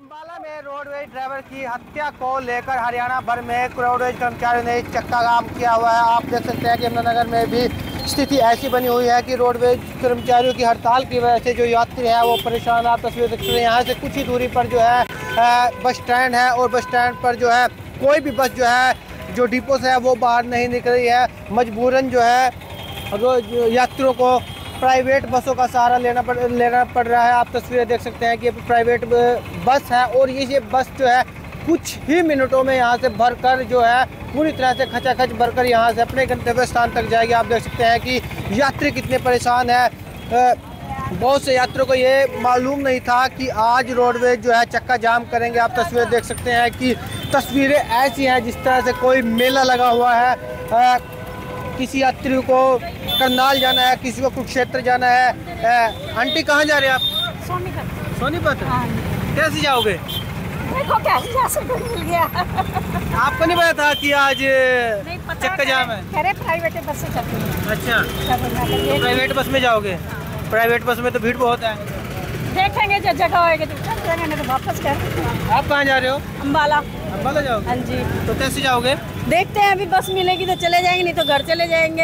अम्बाला में roadways driver की हत्या को लेकर हरियाणा भर में रोडवेज कर्मचारियों ने चक्का जाम किया हुआ है। आप देख सकते हैं कि यमुनानगर में भी स्थिति ऐसी बनी हुई है कि रोडवेज कर्मचारियों की हड़ताल की वजह से जो यात्री हैं वो परेशान। आप तस्वीर देख सकते हैं, यहाँ से कुछ ही दूरी पर जो है बस स्टैंड है और बस स्टैंड पर जो है कोई भी बस जो है जो डिपो से है वो बाहर नहीं निकल रही है। मजबूरन जो है यात्रियों को प्राइवेट बसों का सहारा लेना पड़ रहा है। आप तस्वीरें देख सकते हैं कि प्राइवेट बस है और ये बस जो है कुछ ही मिनटों में यहाँ से भरकर जो है पूरी तरह से खचाखच भरकर यहाँ से अपने गंतव्य स्थान तक जाएगी। आप देख सकते हैं कि यात्री कितने परेशान है। बहुत से यात्रियों को ये मालूम नहीं था कि आज रोडवेज जो है चक्का जाम करेंगे। आप तस्वीरें देख सकते हैं कि तस्वीरें ऐसी हैं जिस तरह से कोई मेला लगा हुआ है। किसी यात्री को करनाल जाना है, किसी को कुरुक्षेत्र जाना है। आंटी कहाँ जा रहे हैं आप? सोनीपत। सोनीपत? कैसे जाओगे? देखो कैसे जा सकते, मिल गया। आपको नहीं पता था कि आज चक्का जाम है? कह रहे प्राइवेट बस से चलती है। अच्छा, तो प्राइवेट बस में जाओगे? प्राइवेट बस में तो भीड़ बहुत है। देखेंगे जब जगह होएगी तो चल जाएंगे, नहीं तो वापस कर। आप कहाँ जा रहे हो? अम्बाला। अम्बाला जाओगे? हाँ जी। तो कैसे जाओगे? देखते हैं, अभी बस मिलेगी तो चले जाएंगे, नहीं तो घर चले जाएंगे।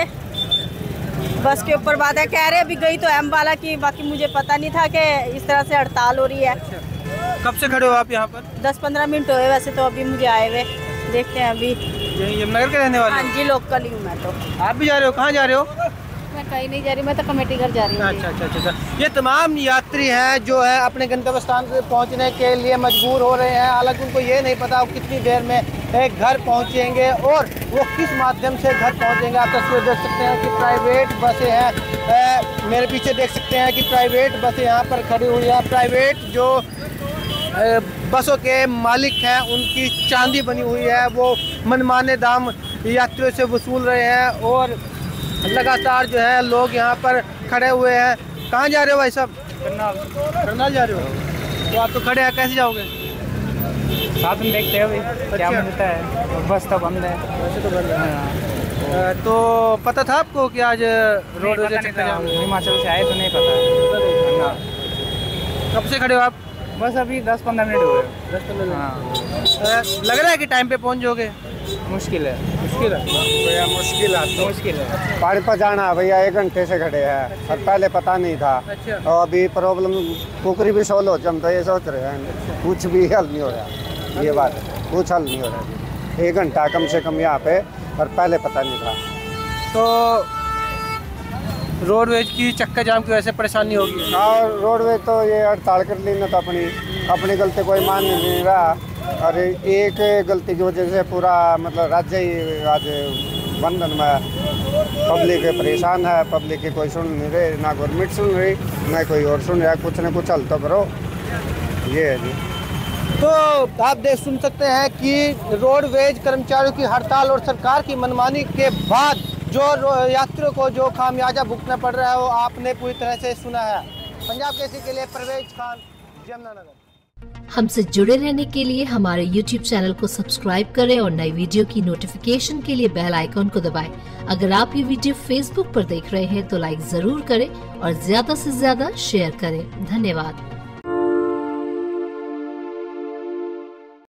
बस के ऊपर बात है, कह रहे अभी गई तो अम्बाला की, बाकी मुझे पता नहीं था कि इस तरह से हड़ताल हो रही है। कब से खड़े हो आप यहाँ पर? 10-15 मिनट हुए वैसे तो, अभी मुझे आए हुए। देखते हैं अभी। यमुनानगर के रहने वाले? हाँ जी, लोकल ही हूँ मैं तो। आप भी जा रहे हो? कहाँ जा रहे हो? मैं कहीं नहीं जा रही, मैं तो कमेटी घर जा रही हूँ। अच्छा। ये तमाम यात्री हैं जो है अपने गंतव्य स्थान से पहुंचने के लिए मजबूर हो रहे हैं। हालांकि उनको ये नहीं पता वो कितनी देर में घर पहुंचेंगे और वो किस माध्यम से घर पहुंचेंगे। आप तस्वीर देख सकते हैं कि प्राइवेट बसें हैं, मेरे पीछे देख सकते हैं कि प्राइवेट बसें यहाँ पर खड़ी हुई है। प्राइवेट जो बसों के मालिक हैं उनकी चांदी बनी हुई है, वो मनमाने दाम यात्रियों से वसूल रहे हैं और लगातार जो है लोग यहाँ पर खड़े हुए हैं। कहाँ जा रहे हो भाई साहब? करनाल जा रहे हो? तो आप तो खड़े हैं, कैसे जाओगे? साथ में देखते हैं भाई क्या मिलता है। बस तो बंद है। वैसे तो बंद है। तो पता था आपको कि आज रोड हिमाचल से आए तो नहीं पता। कब से खड़े हो आप? बस अभी 10-15 मिनट हुए। 10-15 मिनट। लग रहा है कि टाइम पे पहुंच जाओगे? मुश्किल है भैया, मुश्किल है। पानीपत जाना है भैया, 1 घंटे से खड़े हैं और पहले पता नहीं था। अच्छा। और अभी प्रॉब्लम कुकरी भी सोल्व हो, हम तो ये सोच रहे हैं कुछ भी हल नहीं हो रहा। ये बात है, कुछ हल नहीं हो रहा। 1 घंटा कम से कम यहाँ पे और पहले पता नहीं था। तो रोडवेज की चक्का जाम की वजह से परेशानी होगी। और रोडवेज तो ये हड़ताल कर ली ना, तो अपनी गलती कोई मान नहीं रहा। और एक गलती की वजह से पूरा मतलब राज्य ही आज बंधन में। पब्लिक परेशान है, पब्लिक की कोई सुन नहीं रही, ना गवर्नमेंट सुन रही ना कोई और सुन रहा। कुछ न कुछ हल तो करो, ये है जी। तो आप सुन सकते हैं कि रोडवेज कर्मचारियों की हड़ताल और सरकार की मनमानी के बाद जो यात्रियों को जो खामियाजा भुगतना पड़ रहा है वो आपने पूरी तरह से सुना है। पंजाब केसरी के लिए परवेज खान, यमुनानगर। हमसे जुड़े रहने के लिए हमारे YouTube चैनल को सब्सक्राइब करें और नई वीडियो की नोटिफिकेशन के लिए बेल आइकॉन को दबाएं। अगर आप ये वीडियो Facebook पर देख रहे हैं तो लाइक जरूर करें और ज्यादा से ज्यादा शेयर करें। धन्यवाद।